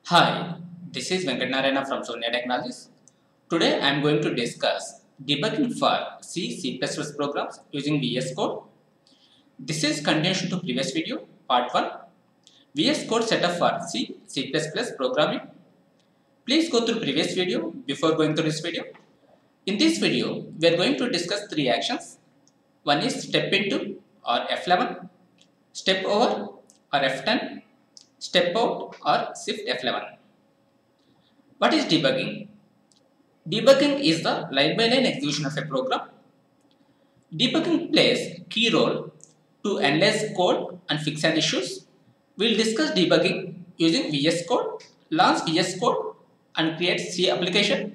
Hi, this is Venkat Narayana from Sonia Technologies. Today I am going to discuss debugging for C++ programs using VS Code. This is continuation to previous video, part 1. VS Code setup for C++ programming. Please go through previous video before going to this video. In this video, we are going to discuss 3 actions. One is step into or F11, step over or F10, step out or shift F11. What is debugging? Debugging is the line-by-line execution of a program. Debugging plays key role to analyze code and fix an issues. We will discuss debugging using VS Code, launch VS Code and create C application.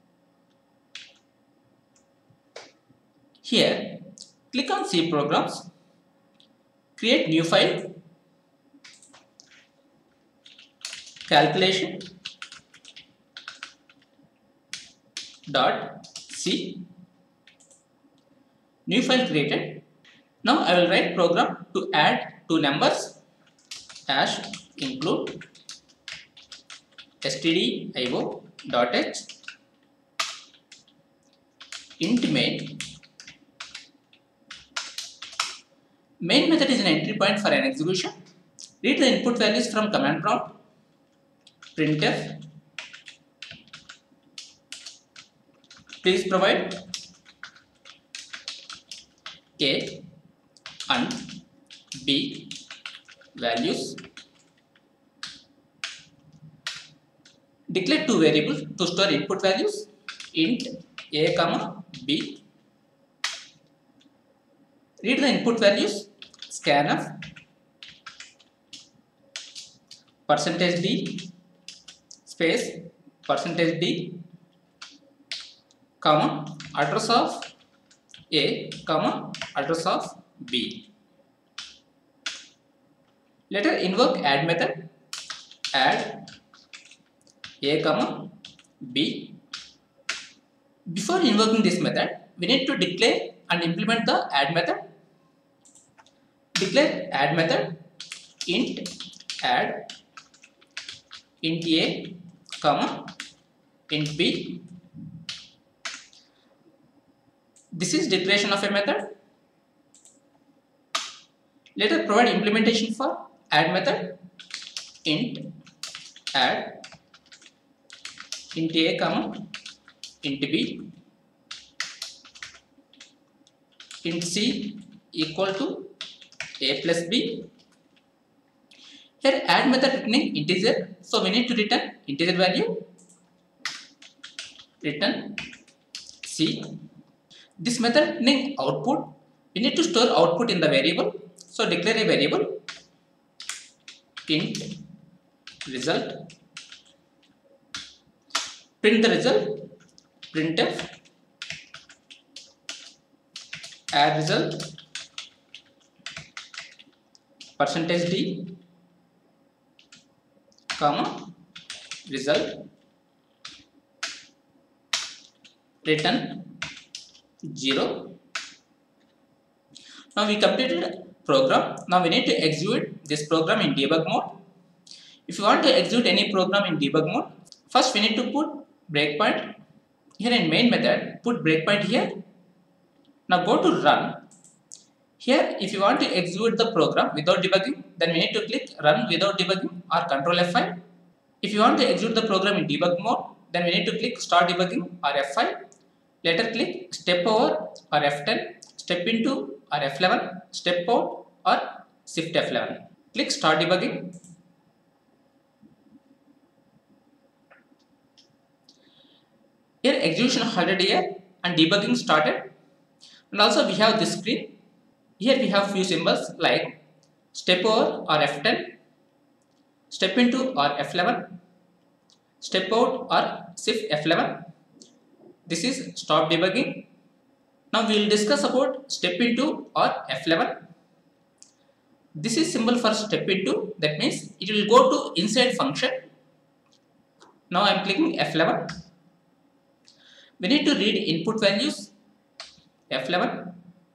Here, click on C programs, create new file, calculation .c. New file created. Now I will write program to add two numbers hash include stdio.h int main. Main method is an entry point for an execution. Read the input values from command prompt. Printf. Please provide A and B values. Declare two variables to store input values, int A, B. Read the input values, scanf, %d space %d, address of A, address of B. Later invoke add method, add A, B. Before invoking this method, we need to declare and implement the add method. Declare add method int add int A, int B. This is declaration of a method. Later provide implementation for add method int add int A, int B, int C equal to A plus B. Here add method returning integer, so we need to return integer value, return C. This method returning output, we need to store output in the variable, so declare a variable int result, print the result, printf add result %d, result, return 0. Now we completed program. Now we need to execute this program in debug mode. If you want to execute any program in debug mode, first we need to put breakpoint. Here in main method, put breakpoint here. Now go to run. Here if you want to execute the program without debugging, then we need to click run without debugging or control F5. If you want to execute the program in debug mode, then we need to click start debugging or F5. Later click step over or F10, step into or F11, step out or shift F11. Click start debugging. Here execution already here and debugging started. And also we have this screen. Here we have few symbols like step over or F10, step into or F11, step out or shift F11. This is stop debugging. Now we will discuss about step into or F11. This is symbol for step into, that means it will go to inside function. Now I am clicking F11. We need to read input values F11.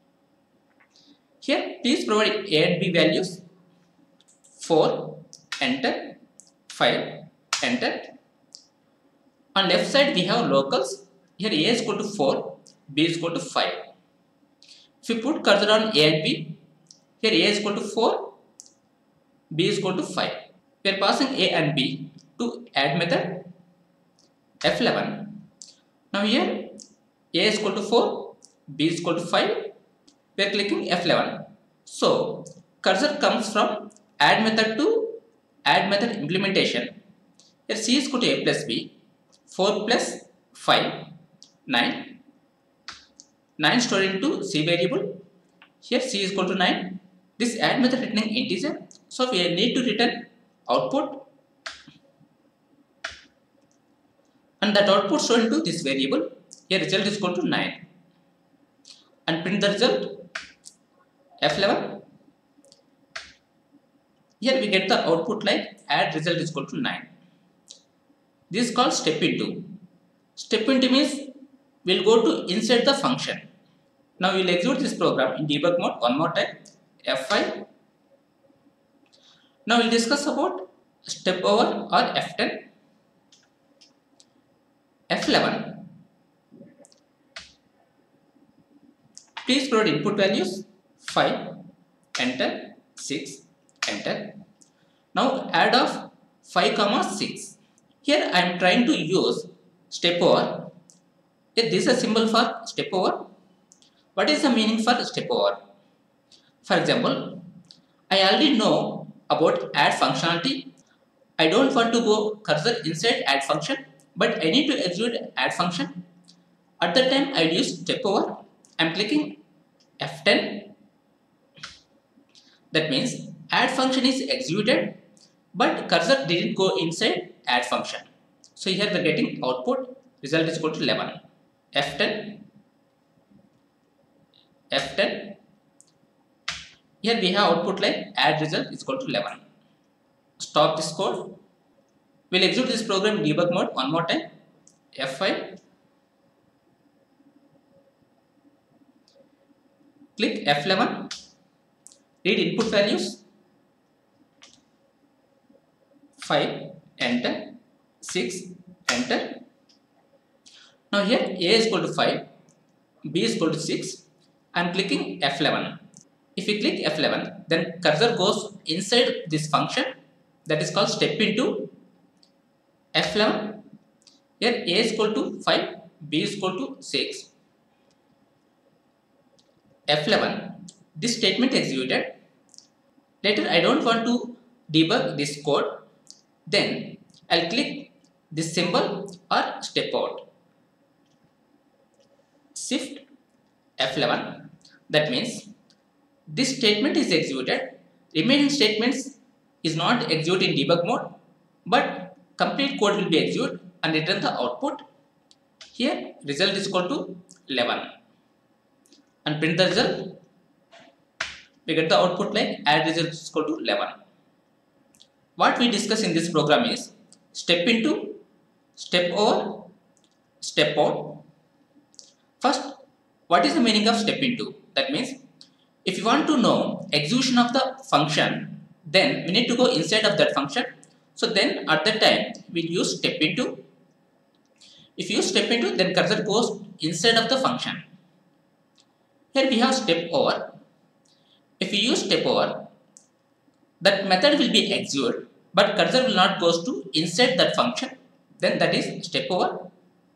Here please provide A and B values. 4, enter, 5, enter. On left side we have locals. Here a is equal to 4, b is equal to 5. If we put cursor on a and b, here a is equal to 4, b is equal to 5. We are passing a and b to add method F11. Now here a is equal to 4, b is equal to 5. We are clicking F11. So cursor comes from add method to add method implementation. Here c is equal to a plus b, 4 plus 5, 9. 9 stored into c variable. Here c is equal to 9. This add method returning integer. So we need to return output, and that output stored into this variable. Here result is equal to 9. And print the result F11. Here we get the output like add result is equal to 9. This is called step into. Step into means we'll go to inside the function. Now we'll execute this program in debug mode one more time. F5. Now we'll discuss about step over or F10. F11. Please provide input values 5, enter, 6, enter. Now add of 5, 6. Here I am trying to use step over. This is a symbol for step over. What is the meaning for step over? For example, I already know about add functionality. I don't want to go cursor inside add function, but I need to execute add function. At that time I will use step over. I am clicking F10. That means add function is executed, but cursor didn't go inside add function. So here we are getting output result is equal to 11. F10. F10. Here we have output like add result is equal to 11. Stop this code. We'll execute this program in debug mode one more time. F5. Click F11. Read input values 5, enter, 6, enter. Now here a is equal to 5, b is equal to 6. I am clicking F11. If we click F11, then cursor goes inside this function, that is called step into. F11. Here a is equal to 5, b is equal to 6. F11. This statement executed. Later I don't want to debug this code. Then I'll click this symbol or step out. Shift F11. That means this statement is executed. Remaining statements is not executed in debug mode, but complete code will be executed and return the output. Here result is equal to 11. And print the result. We get the output like add result is equal to 11. What we discuss in this program is step into, step over, step out. First, what is the meaning of step into? That means if you want to know execution of the function, then we need to go inside of that function. So then at that time we use step into. If you use step into, then cursor goes inside of the function. Here we have step over. If we use step over, that method will be executed, but cursor will not goes to inside that function. Then that is step over.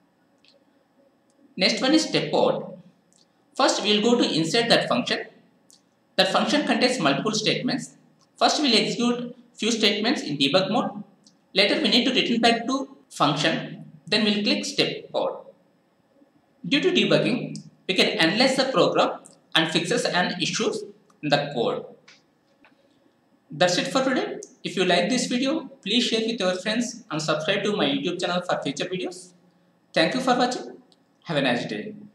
Next one is step out. First we will go to inside that function. That function contains multiple statements. First we will execute few statements in debug mode. Later we need to return back to function. Then we will click step out. Due to debugging, we can analyze the program and fixes and issues in the code. That's it for today. If you like this video, please share with your friends and subscribe to my YouTube channel for future videos. Thank you for watching. Have a nice day.